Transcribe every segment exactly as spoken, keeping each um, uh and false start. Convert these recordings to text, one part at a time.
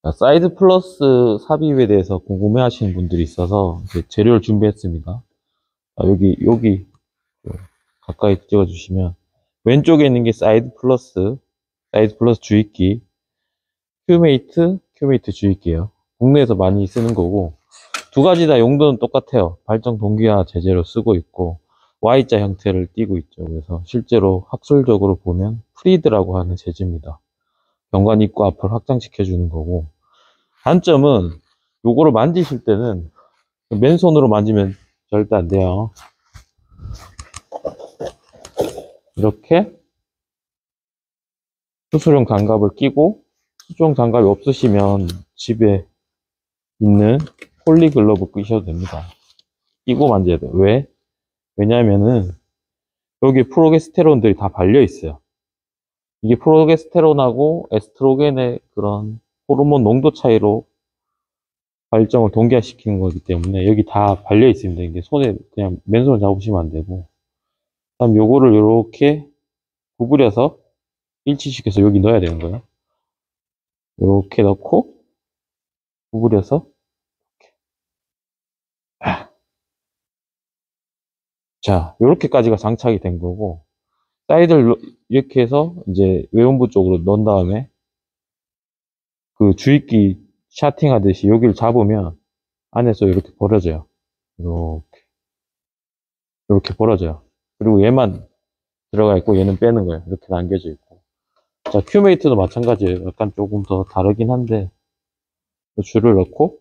자, 사이드 플러스 삽입에 대해서 궁금해 하시는 분들이 있어서 이제 재료를 준비했습니다. 자, 여기, 여기, 가까이 찍어주시면, 왼쪽에 있는 게 사이드 플러스, 사이드 플러스 주입기, 큐메이트, 큐메이트 주입기예요. 국내에서 많이 쓰는 거고, 두 가지 다 용도는 똑같아요. 발정 동기화 제재로 쓰고 있고, Y자 형태를 띠고 있죠. 그래서 실제로 학술적으로 보면 프리드라고 하는 재질입니다. 경관 입구 앞을 확장시켜주는 거고, 단점은 요거를 만지실 때는 맨손으로 만지면 절대 안 돼요. 이렇게 수술용 장갑을 끼고, 수술용 장갑이 없으시면 집에 있는 폴리글러브 끼셔도 됩니다. 끼고 만져야 돼요. 왜? 왜냐면은 여기 프로게스테론들이 다 발려 있어요. 이게 프로게스테론하고 에스트로겐의 그런 호르몬 농도 차이로 발정을 동기화시키는 거기 때문에 여기 다 발려 있습니다. 이게 손에 그냥 맨손을 잡으시면 안 되고, 다음 요거를 이렇게 구부려서 일치시켜서 여기 넣어야 되는 거예요. 이렇게 넣고 구부려서 자, 이렇게까지가 장착이 된 거고, 사이드를 이렇게 해서 이제 외음부 쪽으로 넣은 다음에 그 주입기 샤팅 하듯이 여기를 잡으면 안에서 이렇게 벌어져요. 이렇게 이렇게 벌어져요. 그리고 얘만 들어가 있고 얘는 빼는 거예요. 이렇게 남겨져 있고. 자, 큐메이트도 마찬가지예요. 약간 조금 더 다르긴 한데 줄을 넣고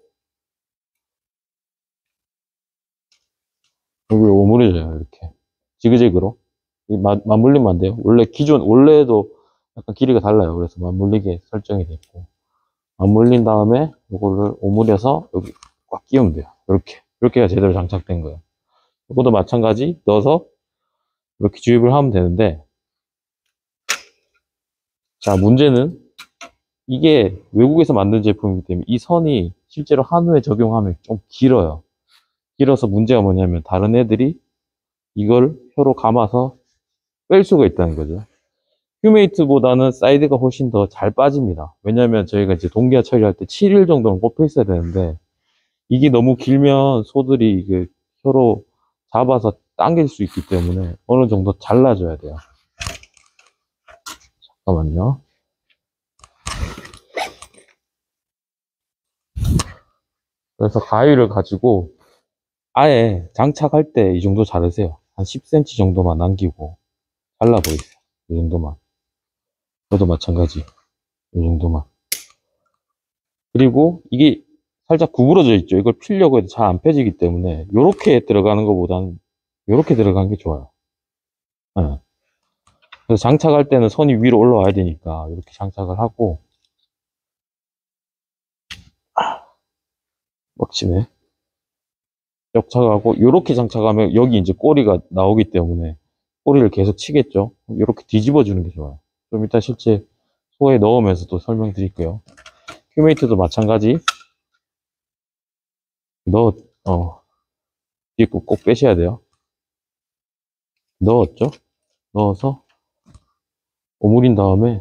여기 오므려져요. 이렇게 지그재그로 마, 맞물리면 안 돼요. 원래 기존 원래도 약간 길이가 달라요. 그래서 맞물리게 설정이 됐고, 맞물린 다음에 이거를 오므려서 여기 꽉 끼우면 돼요. 이렇게 이렇게가 제대로 장착된 거예요. 이것도 마찬가지 넣어서 이렇게 주입을 하면 되는데, 자, 문제는 이게 외국에서 만든 제품이기 때문에 이 선이 실제로 한우에 적용하면 좀 길어요. 길어서 문제가 뭐냐면 다른 애들이 이걸 혀로 감아서 뺄 수가 있다는 거죠. 휴메이트보다는 사이드가 훨씬 더 잘 빠집니다. 왜냐면 저희가 이제 동기화 처리할 때 칠 일 정도는 꼽혀 있어야 되는데, 이게 너무 길면 소들이 이게 혀로 잡아서 당길 수 있기 때문에 어느 정도 잘라줘야 돼요. 잠깐만요. 그래서 가위를 가지고 아예 장착할 때 이 정도 자르세요. 한 십 센티미터 정도만 남기고 잘라버리세요. 이 정도만. 저도 마찬가지. 이 정도만. 그리고 이게 살짝 구부러져 있죠. 이걸 피려고 해도 잘 안 펴지기 때문에 이렇게 들어가는 것보다는 이렇게 들어가는 게 좋아요. 네. 그래서 장착할 때는 선이 위로 올라와야 되니까 이렇게 장착을 하고, 빡치네. 장착하고 이렇게 장착하면 여기 이제 꼬리가 나오기 때문에 꼬리를 계속 치겠죠. 이렇게 뒤집어 주는 게 좋아요. 좀 이따 실제 소에 넣으면서 또 설명드릴게요. 큐메이트도 마찬가지. 넣어, 어, 뒤에 꼭, 꼭 빼셔야 돼요. 넣었죠? 넣어서 오므린 다음에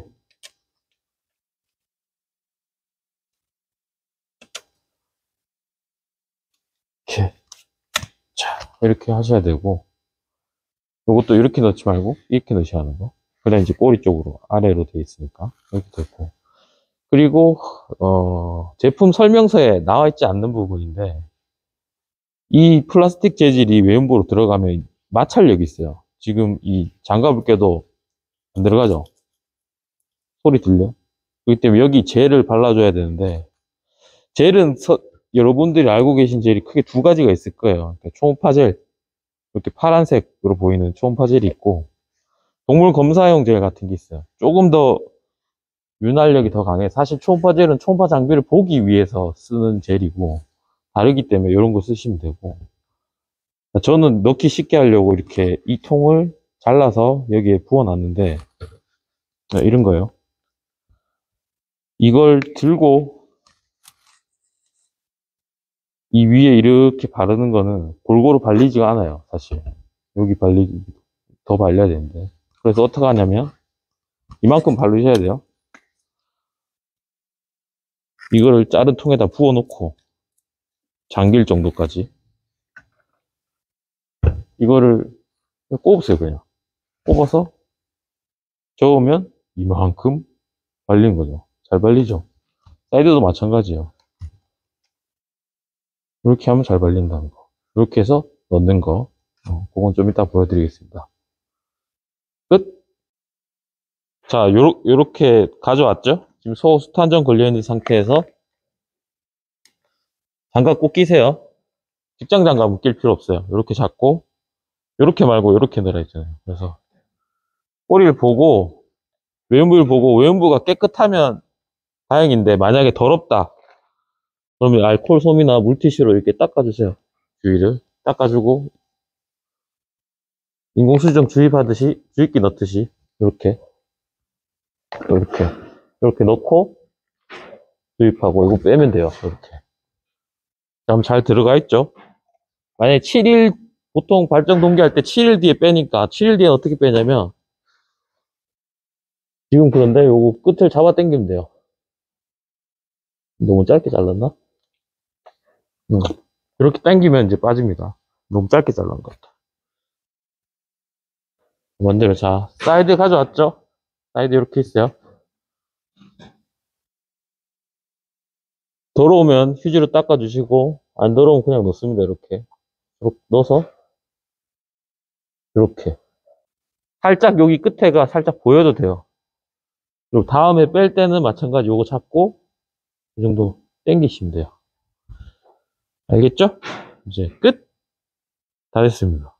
이렇게, 자, 이렇게 하셔야 되고, 이것도 이렇게 넣지 말고 이렇게 넣으셔야 하는 거. 그다음 이제 꼬리 쪽으로 아래로 돼 있으니까 이렇게 됐고, 그리고 어, 제품 설명서에 나와 있지 않는 부분인데, 이 플라스틱 재질이 외음부로 들어가면 마찰력이 있어요. 지금 이 장갑을 껴도 안 들어가죠? 소리 들려? 그렇기 때문에 여기 젤을 발라줘야 되는데, 젤은 서, 여러분들이 알고 계신 젤이 크게 두 가지가 있을 거예요. 그러니까 초음파 젤, 이렇게 파란색으로 보이는 초음파 젤이 있고, 동물 검사용 젤 같은 게 있어요. 조금 더 윤활력이 더 강해. 사실 초음파 젤은 초음파 장비를 보기 위해서 쓰는 젤이고 다르기 때문에 이런 거 쓰시면 되고, 저는 넣기 쉽게 하려고 이렇게 이 통을 잘라서 여기에 부어놨는데, 이런 거예요. 이걸 들고 이 위에 이렇게 바르는 거는 골고루 발리지가 않아요. 사실 여기 발리기 더 발려야 되는데, 그래서 어떻게 하냐면 이만큼 바르셔야 돼요. 이거를 자른 통에다 부어 놓고 잠길 정도까지 이거를 꼽으세요. 그냥 꼽아서 저으면 이만큼 발린 거죠. 잘 발리죠. 사이드도 마찬가지예요. 이렇게 하면 잘 발린다는 거. 이렇게 해서 넣는 거. 어, 그건 좀 이따 보여드리겠습니다. 끝. 자, 요러, 요렇게 가져왔죠? 지금 소 수탄전 걸려있는 상태에서 장갑 꼭 끼세요. 직장 장갑은 낄 필요 없어요. 이렇게 잡고, 요렇게 말고 요렇게 넣으라 했잖아요. 그래서 꼬리를 보고, 외음부를 보고, 외음부가 깨끗하면 다행인데, 만약에 더럽다. 그러면 알코올 솜이나 물티슈로 이렇게 닦아주세요. 주위를. 닦아주고, 인공수정 주입하듯이, 주입기 넣듯이, 이렇게. 이렇게. 이렇게 넣고, 주입하고, 이거 빼면 돼요. 이렇게. 그럼 잘 들어가 있죠? 만약에 칠 일, 보통 발정 동기할 때 칠 일 뒤에 빼니까, 칠 일 뒤에 어떻게 빼냐면, 지금 그런데 요거 끝을 잡아 당기면 돼요. 너무 짧게 잘랐나? 응. 이렇게 당기면 이제 빠집니다. 너무 짧게 잘란 것 같아. 원대로, 자, 사이드 가져왔죠? 사이드 이렇게 있어요. 더러우면 휴지로 닦아주시고, 안 더러우면 그냥 넣습니다. 이렇게. 이렇게 넣어서, 이렇게. 살짝 여기 끝에가 살짝 보여도 돼요. 그리고 다음에 뺄 때는 마찬가지 요거 잡고, 이 정도 당기시면 돼요. 알겠죠? 이제 끝! 다 됐습니다.